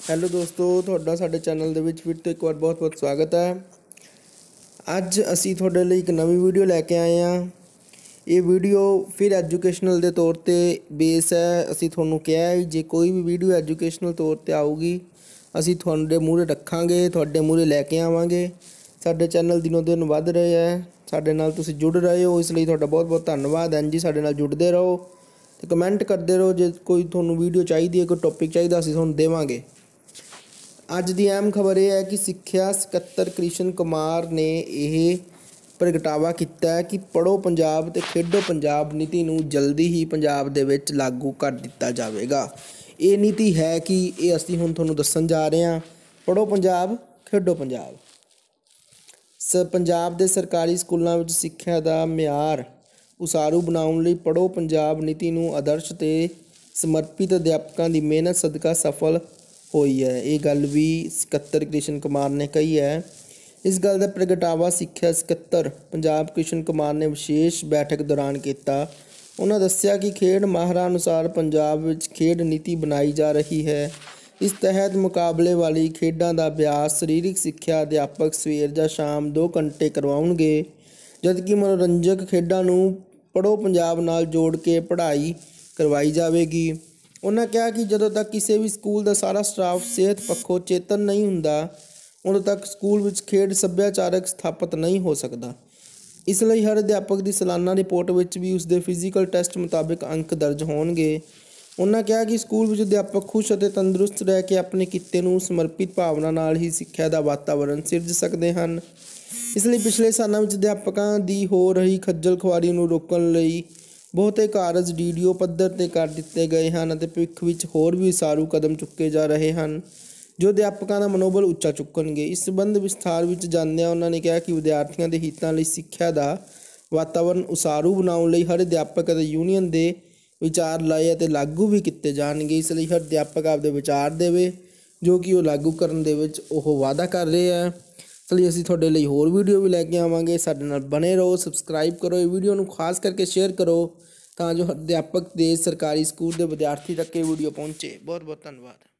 Hello ਦੋਸਤੋ, ਤੁਹਾਡਾ ਸਾਡੇ ਚੈਨਲ ਦੇ ਵਿੱਚ ਫਿਰ ਤੋਂ ਇੱਕ ਵਾਰ ਬਹੁਤ ਸਵਾਗਤ ਹੈ। ਅੱਜ ਅਸੀਂ ਤੁਹਾਡੇ ਲਈ ਇੱਕ ਨਵੀਂ ਵੀਡੀਓ ਲੈ ਕੇ ਆਏ ਹਾਂ। ਇਹ ਵੀਡੀਓ ਫਿਰ ਐਜੂਕੇਸ਼ਨਲ ਦੇ ਤੌਰ 'ਤੇ ਬੇਸ ਹੈ। ਅਸੀਂ ਤੁਹਾਨੂੰ ਕਿਹਾ ਹੈ ਜੇ ਕੋਈ ਵੀ ਵੀਡੀਓ ਐਜੂਕੇਸ਼ਨਲ ਤੌਰ 'ਤੇ ਆਊਗੀ ਅਸੀਂ ਤੁਹਾਡੇ ਮੂਹਰੇ ਰੱਖਾਂਗੇ, ਤੁਹਾਡੇ ਮੂਹਰੇ ਲੈ ਕੇ ਆਵਾਂਗੇ। ਸਾਡੇ ਚੈਨਲ ਦਿਨੋਂ ਦਿਨ ਵੱਧ ਰਹੇ ਹੈ, ਸਾਡੇ ਨਾਲ ਤੁਸੀਂ ਜੁੜ ਰਹੇ ਹੋ, ਇਸ ਲਈ ਤੁਹਾਡਾ ਬਹੁਤ ਧੰਨਵਾਦ ਹੈ ਜੀ। ਸਾਡੇ ਨਾਲ ਜੁੜਦੇ ਰਹੋ ਅਤੇ ਕਮੈਂਟ ਕਰਦੇ ਰਹੋ। ਜੇ ਕੋਈ ਤੁਹਾਨੂੰ ਵੀਡੀਓ ਚਾਹੀਦੀ ਹੈ, ਕੋਈ ਟੌਪਿਕ ਚਾਹੀਦਾ, ਅਸੀਂ ਤੁਹਾਨੂੰ ਦੇਵਾਂਗੇ। ਅੱਜ ਦੀ ਅਹਿਮ ਖਬਰ ਇਹ ਹੈ ਕਿ ਸਿੱਖਿਆ ਸਕੱਤਰ ਕ੍ਰਿਸ਼ਨ ਕੁਮਾਰ ਨੇ ਇਹ ਪ੍ਰਗਟਾਵਾ ਕੀਤਾ ਕਿ ਪੜ੍ਹੋ ਪੰਜਾਬ ਅਤੇ ਖੇਡੋ ਪੰਜਾਬ ਨੀਤੀ ਨੂੰ ਜਲਦੀ ਹੀ ਪੰਜਾਬ ਦੇ ਵਿੱਚ ਲਾਗੂ ਕਰ ਦਿੱਤਾ ਜਾਵੇਗਾ। ਇਹ ਨੀਤੀ ਹੈ ਕਿ ਇਹ ਅਸੀਂ ਹੁਣ ਤੁਹਾਨੂੰ ਦੱਸਣ ਜਾ ਰਹੇ ਹਾਂ। ਪੜ੍ਹੋ ਪੰਜਾਬ, ਖੇਡੋ ਪੰਜਾਬ। ਪੰਜਾਬ ਦੇ ਸਰਕਾਰੀ ਸਕੂਲਾਂ ਵਿੱਚ ਸਿੱਖਿਆ ਦਾ ਮਿਆਰ ਉਸਾਰੂ ਬਣਾਉਣ ਲਈ ਪੜ੍ਹੋ ਪੰਜਾਬ ਨੀਤੀ ਨੂੰ ਆਦਰਸ਼ ਅਤੇ ਸਮਰਪਿਤ ਅਧਿਆਪਕਾਂ ਦੀ ਮਿਹਨਤ ਸਦਕਾ ਸਫਲ ਹੋਈ ਹੈ। ਇਹ ਗੱਲ ਵੀ ਸਕੱਤਰ ਕ੍ਰਿਸ਼ਨ ਕੁਮਾਰ ਨੇ ਕਹੀ ਹੈ। ਇਸ ਗੱਲ ਦਾ ਪ੍ਰਗਟਾਵਾ ਸਿੱਖਿਆ ਸਕੱਤਰ ਪੰਜਾਬ ਕ੍ਰਿਸ਼ਨ ਕੁਮਾਰ ਨੇ ਵਿਸ਼ੇਸ਼ ਬੈਠਕ ਦੌਰਾਨ ਕੀਤਾ। ਉਹਨਾਂ ਦੱਸਿਆ ਕਿ ਖੇਡ ਮਾਹਰਾਂ ਅਨੁਸਾਰ ਪੰਜਾਬ ਵਿੱਚ ਖੇਡ ਨੀਤੀ ਬਣਾਈ ਜਾ ਰਹੀ ਹੈ। ਇਸ ਤਹਿਤ ਮੁਕਾਬਲੇ ਵਾਲੀ ਖੇਡਾਂ ਦਾ ਅਭਿਆਸ ਸਰੀਰਕ ਸਿੱਖਿਆ ਅਧਿਆਪਕ ਸਵੇਰ ਜਾਂ ਸ਼ਾਮ 2 ਘੰਟੇ ਕਰਵਾਉਣਗੇ, ਜਦਕਿ ਮਨੋਰੰਜਕ ਖੇਡਾਂ ਨੂੰ ਪੜ੍ਹੋ ਪੰਜਾਬ ਨਾਲ ਜੋੜ ਕੇ ਪੜ੍ਹਾਈ ਕਰਵਾਈ ਜਾਵੇਗੀ। ਉਹਨਾਂ ਕਿਹਾ ਕਿ ਜਦੋਂ ਤੱਕ ਕਿਸੇ ਵੀ ਸਕੂਲ ਦਾ ਸਾਰਾ ਸਟਾਫ ਸਿਹਤ ਪੱਖੋਂ ਚੇਤਨ ਨਹੀਂ ਹੁੰਦਾ, ਉਦੋਂ ਤੱਕ ਸਕੂਲ ਵਿੱਚ ਖੇਡ ਸੱਭਿਆਚਾਰਕ ਸਥਾਪਿਤ ਨਹੀਂ ਹੋ ਸਕਦਾ। ਇਸ ਲਈ ਹਰ ਅਧਿਆਪਕ ਦੀ ਸਾਲਾਨਾ ਰਿਪੋਰਟ ਵਿੱਚ ਵੀ ਉਸਦੇ ਫਿਜ਼ੀਕਲ ਟੈਸਟ ਮੁਤਾਬਿਕ ਅੰਕ ਦਰਜ ਹੋਣਗੇ। ਉਹਨਾਂ ਕਿਹਾ ਕਿ ਸਕੂਲ ਵਿੱਚ ਅਧਿਆਪਕ ਖੁਸ਼ ਅਤੇ ਤੰਦਰੁਸਤ ਰਹਿ ਕੇ ਆਪਣੇ ਕਿੱਤੇ ਨੂੰ ਸਮਰਪਿਤ ਭਾਵਨਾ ਨਾਲ ਹੀ ਸਿੱਖਿਆ ਦਾ ਵਾਤਾਵਰਣ ਸਿਰਜ ਸਕਦੇ ਹਨ। ਇਸ ਲਈ ਪਿਛਲੇ ਸਾਲਾਂ ਵਿੱਚ ਅਧਿਆਪਕਾਂ ਦੀ ਹੋ ਰਹੀ ਖੱਜਲ ਖੁਆਰੀ ਨੂੰ ਰੋਕਣ ਲਈ ਬਹੁਤੇ ਕਾਰਜ DDO ਪੱਧਰ 'ਤੇ ਕਰ ਦਿੱਤੇ ਗਏ ਹਨ ਅਤੇ ਭਵਿੱਖ ਵਿੱਚ ਹੋਰ ਵੀ ਉਸਾਰੂ ਕਦਮ ਚੁੱਕੇ ਜਾ ਰਹੇ ਹਨ ਜੋ ਅਧਿਆਪਕਾਂ ਦਾ ਮਨੋਬਲ ਉੱਚਾ ਚੁੱਕਣਗੇ। ਇਸ ਸੰਬੰਧ ਵਿਸਥਾਰ ਵਿੱਚ ਜਾਣਦਿਆਂ ਉਹਨਾਂ ਨੇ ਕਿਹਾ ਕਿ ਵਿਦਿਆਰਥੀਆਂ ਦੇ ਹਿੱਤਾਂ ਲਈ ਸਿੱਖਿਆ ਦਾ ਵਾਤਾਵਰਣ ਉਸਾਰੂ ਬਣਾਉਣ ਲਈ ਹਰ ਅਧਿਆਪਕ ਅਤੇ ਯੂਨੀਅਨ ਦੇ ਵਿਚਾਰ ਲਏ ਅਤੇ ਲਾਗੂ ਵੀ ਕੀਤੇ ਜਾਣਗੇ। ਇਸ ਲਈ ਹਰ ਅਧਿਆਪਕ ਆਪਦੇ ਵਿਚਾਰ ਦੇਵੇ ਜੋ ਕਿ ਉਹ ਲਾਗੂ ਕਰਨ ਦੇ ਵਿੱਚ ਉਹ ਵਾਅਦਾ ਕਰ ਰਹੇ ਹੈ। ਇਸ ਲਈ ਅਸੀਂ ਤੁਹਾਡੇ ਲਈ ਹੋਰ ਵੀਡੀਓ ਵੀ ਲੈ ਕੇ ਆਵਾਂਗੇ। ਸਾਡੇ ਨਾਲ ਬਣੇ ਰਹੋ, ਸਬਸਕ੍ਰਾਈਬ ਕਰੋ, ਇਹ ਵੀਡੀਓ ਨੂੰ ਖਾਸ ਕਰਕੇ ਸ਼ੇਅਰ ਕਰੋ ਤਾਂ ਜੋ ਅਧਿਆਪਕ ਦੇ ਸਰਕਾਰੀ ਸਕੂਲ ਦੇ ਵਿਦਿਆਰਥੀ ਤੱਕ ਇਹ ਵੀਡੀਓ ਪਹੁੰਚੇ। ਬਹੁਤ ਧੰਨਵਾਦ।